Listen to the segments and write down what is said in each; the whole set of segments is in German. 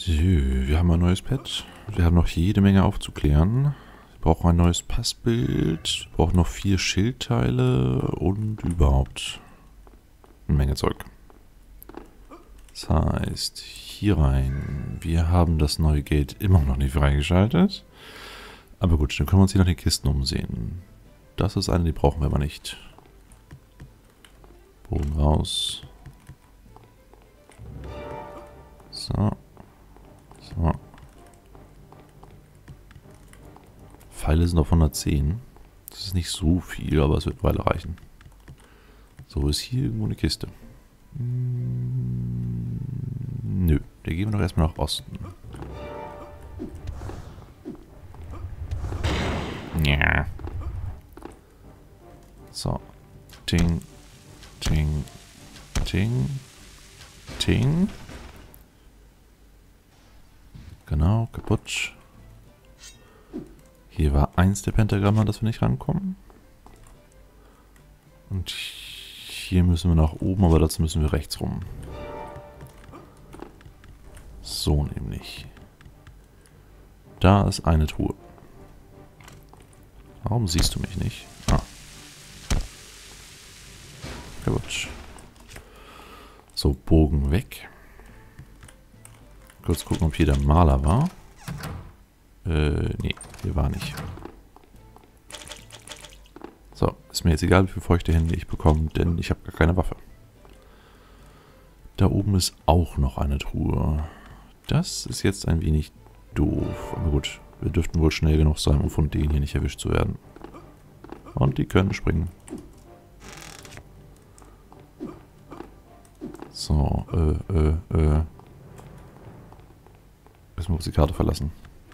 So, wir haben ein neues Pet. Wir haben noch jede Menge aufzuklären. Wir brauchen ein neues Passbild. Wir brauchen noch 4 Schildteile und überhaupt eine Menge Zeug. Das heißt, hier rein. Wir haben das neue Gate immer noch nicht freigeschaltet. Aber gut, dann können wir uns hier nach den Kisten umsehen. Das ist eine, die brauchen wir aber nicht. Bogen raus. So. So. Pfeile sind auf 110. Das ist nicht so viel, aber es wird eine Weile reichen. So, ist hier irgendwo eine Kiste. Nö, da gehen wir doch erstmal nach Osten. Ja. So. Ting. Ting. Ting. Ting. Genau, kaputt. Hier war eins der Pentagramme, an das wir nicht rankommen. Und hier müssen wir nach oben, aber dazu müssen wir rechts rum. So nämlich. Da ist eine Truhe. Warum siehst du mich nicht? Ah. Kaputt. So, Bogen weg. Kurz gucken, ob hier der Maler war. Nee, hier war nicht. So, ist mir jetzt egal, wie viele feuchte Hände ich bekomme, denn ich habe gar keine Waffe. Da oben ist auch noch eine Truhe. Das ist jetzt ein wenig doof. Aber gut, wir dürften wohl schnell genug sein, um von denen hier nicht erwischt zu werden. Und die können springen. So, Müssen wir uns die Karte verlassen.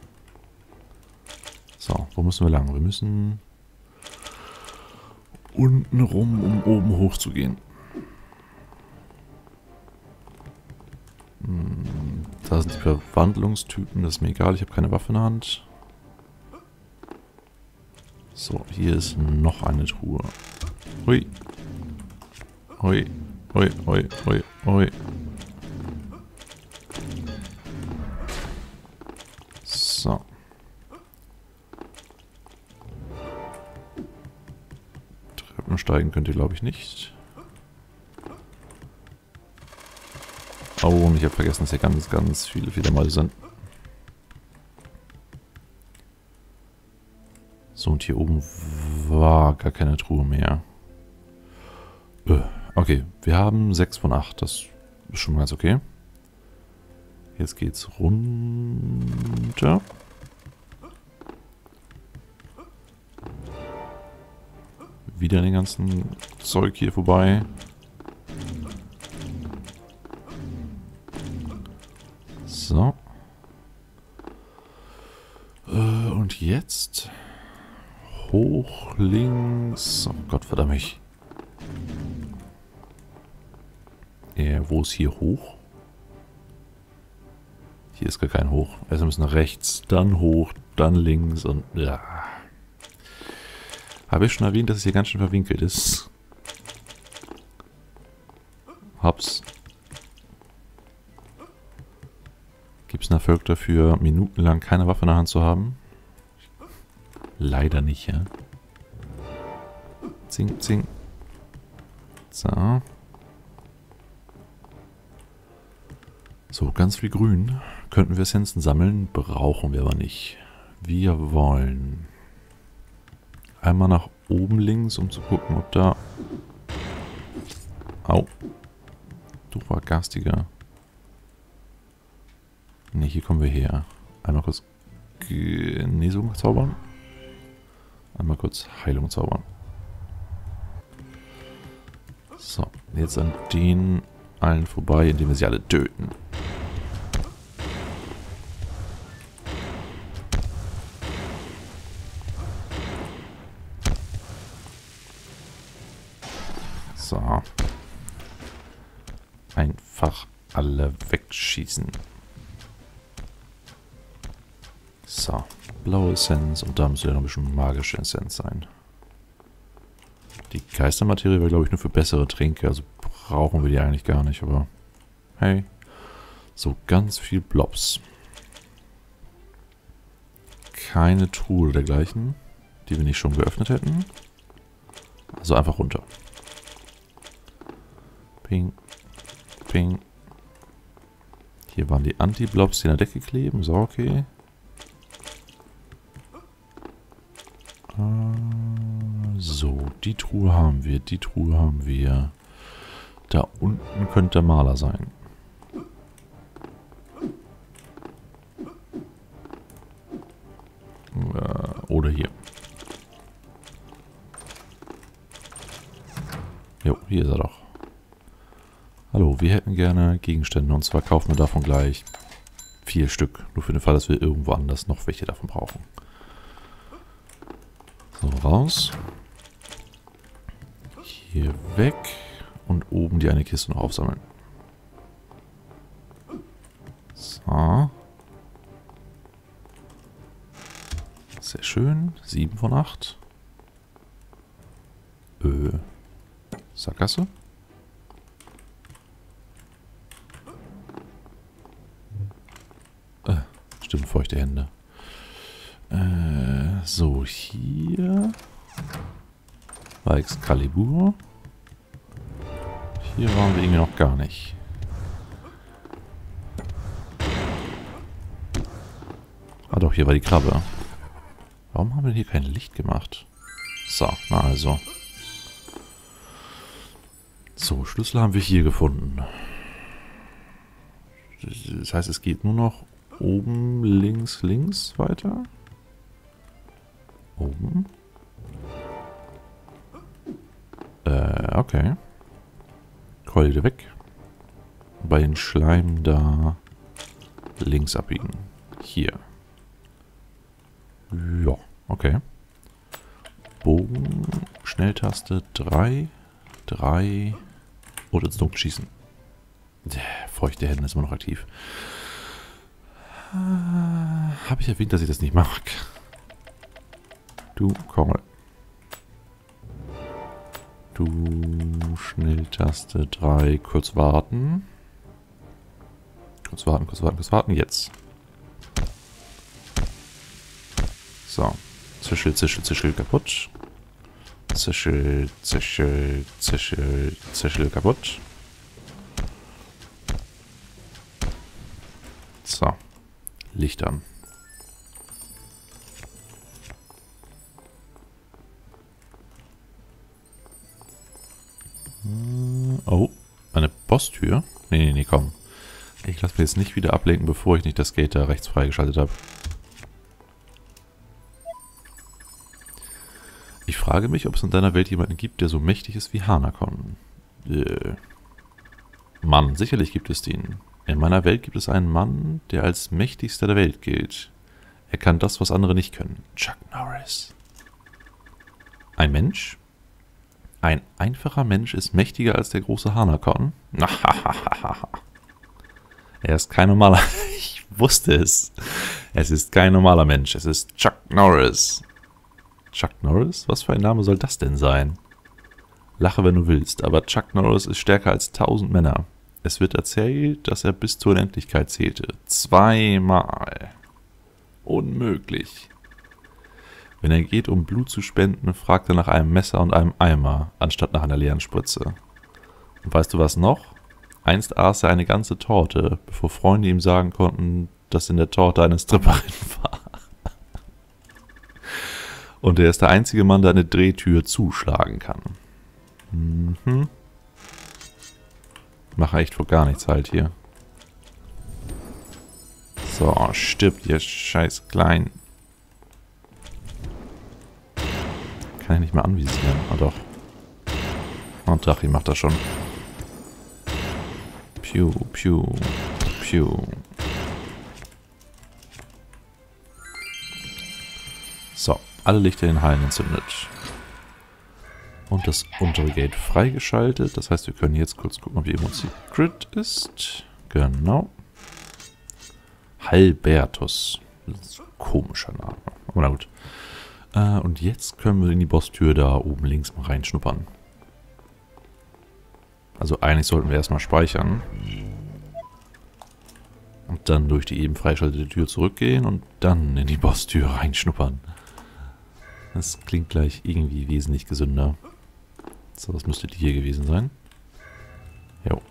So, wo müssen wir lang? Wir müssen unten rum, um oben hoch zu gehen. Da sind die Verwandlungstypen, das ist mir egal, ich habe keine Waffe in der Hand. So, hier ist noch eine Truhe. Hui. Hui. Hui, hui, hui, hui. So. Treppen steigen könnt ihr, glaube ich, nicht. Oh, und ich habe vergessen, dass hier ganz, ganz viele Fledermäuse sind. So, und hier oben war gar keine Truhe mehr. Okay, wir haben 6 von 8. Das ist schon mal ganz okay. Jetzt geht's runter. Wieder den ganzen Zeug hier vorbei. So. Und jetzt hoch links. Oh Gott, verdammt mich. Wo ist hier hoch? Hier ist gar kein Hoch. Also müssen wir rechts, dann hoch, dann links und ja. Habe ich schon erwähnt, dass es hier ganz schön verwinkelt ist. Hab's. Gibt es einen Erfolg dafür, minutenlang keine Waffe in der Hand zu haben? Leider nicht, ja. Zing, zing. So. So, ganz viel Grün. Könnten wir Essenzen sammeln, brauchen wir aber nicht. Wir wollen einmal nach oben links, um zu gucken, ob da... Au. Du war garstiger. Ne, hier kommen wir her. Einmal kurz Genesung zaubern. Einmal kurz Heilung zaubern. So, jetzt an den allen vorbei, indem wir sie alle töten. So. Einfach alle wegschießen. So. Blaue Essenz und da müsste ja noch ein bisschen magische Essenz sein. Die Geistermaterie wäre, glaube ich, nur für bessere Tränke. Also brauchen wir die eigentlich gar nicht, aber hey. So, ganz viel Blobs. Keine Truhe dergleichen, die wir nicht schon geöffnet hätten. Also einfach runter. Ping. Ping. Hier waren die Anti-Blobs, die an der Decke kleben. So, okay. So, die Truhe haben wir. Die Truhe haben wir. Da unten könnte der Maler sein. Oder hier. Jo, hier ist er doch. Hallo, wir hätten gerne Gegenstände und zwar kaufen wir davon gleich 4 Stück. Nur für den Fall, dass wir irgendwo anders noch welche davon brauchen. So, raus. Hier weg. Und oben die eine Kiste noch aufsammeln. So. Sehr schön. 7 von 8. Sackgasse. Stimmt, feuchte Hände. So, hier war Excalibur. Hier waren wir irgendwie noch gar nicht. Ah doch, hier war die Krabbe. Warum haben wir hier kein Licht gemacht? So, na also. So, Schlüssel haben wir hier gefunden. Das heißt, es geht nur noch oben, links, links weiter. Oben. Okay. Keule weg. Bei den Schleim da links abbiegen. Hier. Ja, okay. Bogen, Schnelltaste 3, 3 und ins Dunkel schießen. Feuchte Hände ist immer noch aktiv. Habe ich erwähnt, dass ich das nicht mag? Du, Kongel. Du, Schnelltaste 3, kurz warten. Kurz warten, kurz warten, kurz warten, jetzt. So. Zischel, zischel, zischel, kaputt. Zischel, zischel, zischel, zischel, kaputt. So. Licht an. Oh, eine Bosstür? Nee, komm. Ich lasse mich jetzt nicht wieder ablenken, bevor ich nicht das Gate da rechts freigeschaltet habe. Ich frage mich, ob es in deiner Welt jemanden gibt, der so mächtig ist wie Hanakon. Mann, sicherlich gibt es den. In meiner Welt gibt es einen Mann, der als mächtigster der Welt gilt. Er kann das, was andere nicht können. Chuck Norris. Ein Mensch? Ein einfacher Mensch ist mächtiger als der große Hanakon? Er ist kein normaler... Ich wusste es. Es ist kein normaler Mensch. Es ist Chuck Norris. Chuck Norris? Was für ein Name soll das denn sein? Lache, wenn du willst, aber Chuck Norris ist stärker als 1000 Männer. Es wird erzählt, dass er bis zur Unendlichkeit zählte. 2-mal. Unmöglich. Wenn er geht, um Blut zu spenden, fragt er nach einem Messer und einem Eimer, anstatt nach einer leeren Spritze. Und weißt du was noch? Einst aß er eine ganze Torte, bevor Freunde ihm sagen konnten, dass in der Torte eine Stripperin war. Und er ist der einzige Mann, der eine Drehtür zuschlagen kann. Mhm. Mache echt vor gar nichts halt hier. So, stirbt ihr scheiß Klein. Kann ich nicht mehr anvisieren. Ah doch. Und Drachi macht das schon. Piu, piu, piu. So, alle Lichter in den Hallen entzündet. Und das untere Gate freigeschaltet. Das heißt, wir können jetzt kurz gucken, ob hier irgendwo ein Secret ist. Genau. Halbertus. Das ist ein komischer Name. Aber na gut. Und jetzt können wir in die Bosstür da oben links mal reinschnuppern. Also eigentlich sollten wir erstmal speichern. dann durch die eben freischaltete Tür zurückgehen und dann in die Bosstür reinschnuppern. Das klingt gleich irgendwie wesentlich gesünder. So, das müsste die hier gewesen sein. Jo.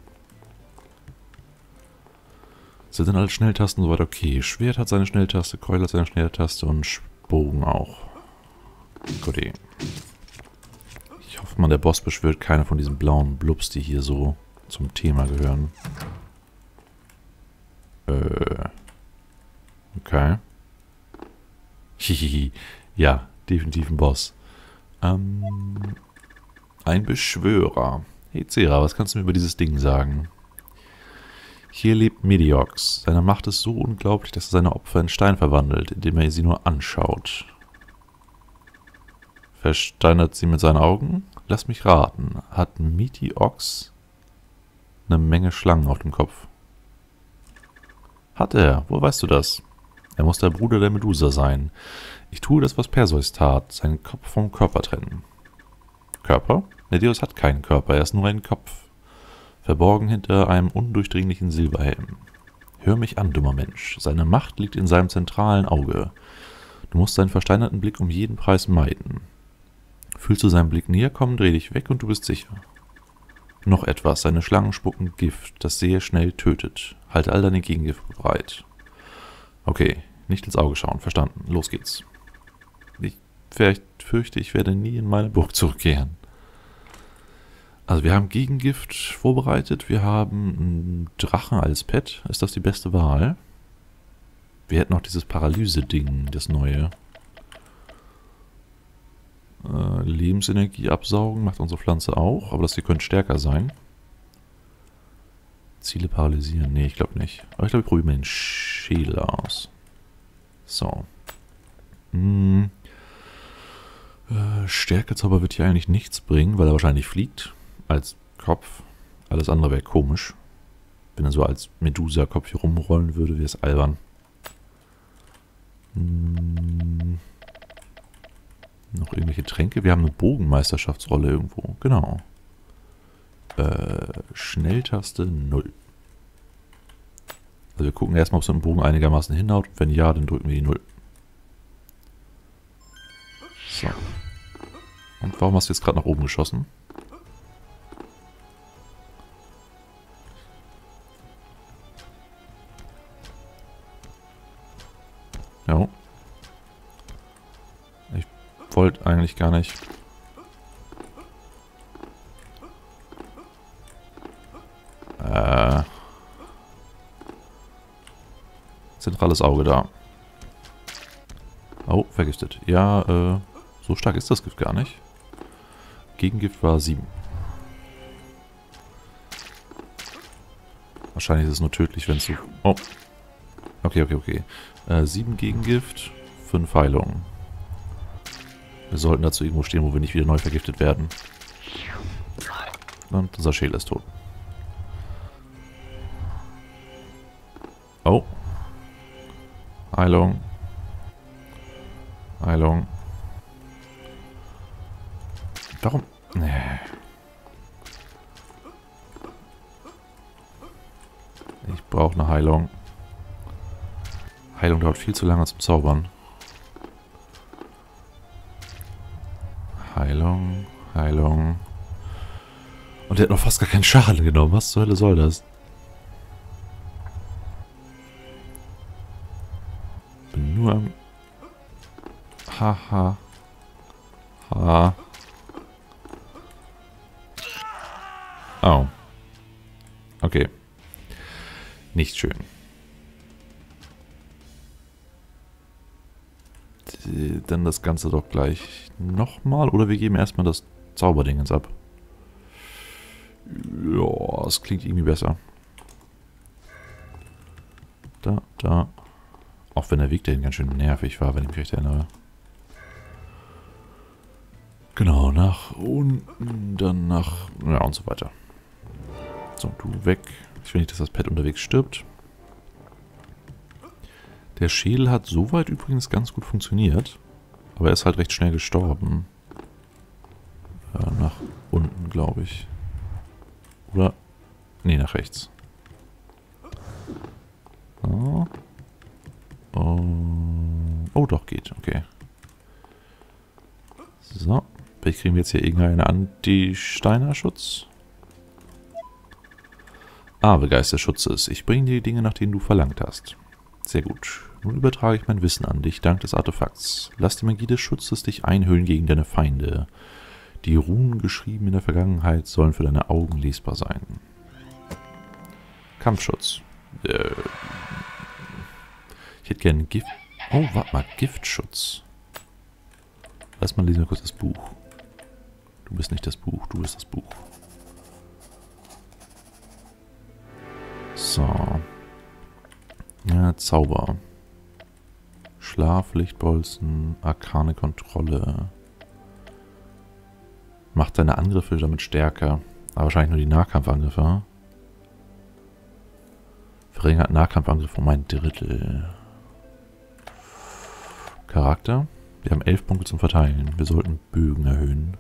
Sind dann alle Schnelltasten soweit okay? Schwert hat seine Schnelltaste, Keul hat seine Schnelltaste und Bogen auch. Gut. Ich hoffe mal, der Boss beschwört keine von diesen blauen Blubs, die hier so zum Thema gehören. Okay. Hihihi. Ja, definitiv ein Boss. Ein Beschwörer. Hey Cera, was kannst du mir über dieses Ding sagen? Hier lebt Mediox. Seine Macht ist so unglaublich, dass er seine Opfer in Stein verwandelt, indem er sie nur anschaut. Versteinert sie mit seinen Augen? Lass mich raten. Hat Mediox eine Menge Schlangen auf dem Kopf? Hat er. Woher weißt du das? Er muss der Bruder der Medusa sein. Ich tue das, was Perseus tat. Seinen Kopf vom Körper trennen. Körper? Medeiros hat keinen Körper. Er ist nur ein Kopf. Verborgen hinter einem undurchdringlichen Silberhelm. Hör mich an, dummer Mensch. Seine Macht liegt in seinem zentralen Auge. Du musst seinen versteinerten Blick um jeden Preis meiden. Fühlst du seinen Blick näher kommen, dreh dich weg und du bist sicher. Noch etwas. Seine Schlangen spucken Gift, das sehr schnell tötet. Halte all deine Gegengifte bereit. Okay, nicht ins Auge schauen. Verstanden. Los geht's. Ich fürchte, ich werde nie in meine Burg zurückkehren. Also wir haben Gegengift vorbereitet. Wir haben einen Drachen als Pet. Ist das die beste Wahl? Wir hätten noch dieses Paralyse-Ding, das neue. Lebensenergie absaugen macht unsere Pflanze auch. Aber das hier könnte stärker sein. Ziele paralysieren. Nee, ich glaube nicht. Aber ich glaube, ich probiere mal den Schädel aus. So. Stärkezauber wird hier eigentlich nichts bringen, weil er wahrscheinlich fliegt. Als Kopf. Alles andere wäre komisch. Wenn er so als Medusa-Kopf hier rumrollen würde, wäre es albern. Noch irgendwelche Tränke? Wir haben eine Bogenmeisterschaftsrolle irgendwo. Genau. Schnelltaste 0. Also wir gucken erstmal, ob es mit dem Bogen einigermaßen hinhaut. Wenn ja, dann drücken wir die 0. So. Und warum hast du jetzt gerade nach oben geschossen? Ja. Ich wollte eigentlich gar nicht. Zentrales Auge da. Oh, vergiftet. Ja, so stark ist das Gift gar nicht. Gegengift war 7. Wahrscheinlich ist es nur tödlich, wenn es so... Oh. Okay. 7 Gegengift, 5 Heilung. Wir sollten dazu irgendwo stehen, wo wir nicht wieder neu vergiftet werden. Und unser Schädel ist tot. Oh. Heilung. Heilung. Warum? Nee. Ich brauche eine Heilung. Heilung dauert viel zu lange zum Zaubern. Heilung. Heilung. Und der hat noch fast gar keinen Schaden genommen. Was zur Hölle soll das? Bin nur am... Haha. Ha. Oh. Okay. Nicht schön. Dann das Ganze doch gleich nochmal. Oder wir geben erstmal das Zauberdingens ab. Ja, das klingt irgendwie besser. Da. Auch wenn der Weg dahin ganz schön nervig war, wenn ich mich recht erinnere. Genau, nach unten, dann nach... Ja, und so weiter. So, du weg. Ich will nicht, dass das Pet unterwegs stirbt. Der Schädel hat soweit übrigens ganz gut funktioniert. Aber er ist halt recht schnell gestorben. Nach unten, glaube ich. Oder? Nee, nach rechts. Oh, doch, geht. Okay. So. Vielleicht kriegen wir jetzt hier irgendeinen Anti-Steiner-Schutz. Geist des Schutzes. Ich bringe dir die Dinge, nach denen du verlangt hast. Sehr gut. Nun übertrage ich mein Wissen an dich, dank des Artefakts. Lass die Magie des Schutzes dich einhüllen gegen deine Feinde. Die Runen, geschrieben in der Vergangenheit, sollen für deine Augen lesbar sein. Kampfschutz. Ich hätte gerne Gift... Oh, warte mal. Giftschutz. Lass mal lesen wir kurz das Buch. Du bist nicht das Buch, du bist das Buch. So. Ja, Zauber. Schlaf, Lichtbolzen, arkane Kontrolle. Macht deine Angriffe damit stärker. Aber wahrscheinlich nur die Nahkampfangriffe. Verringert Nahkampfangriff um 1/3. Charakter. Wir haben 11 Punkte zum Verteilen. Wir sollten Bögen erhöhen.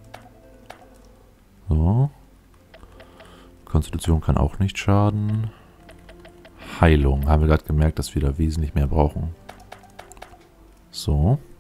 So. Konstitution kann auch nicht schaden. Heilung. Haben wir gerade gemerkt, dass wir da wesentlich mehr brauchen. So.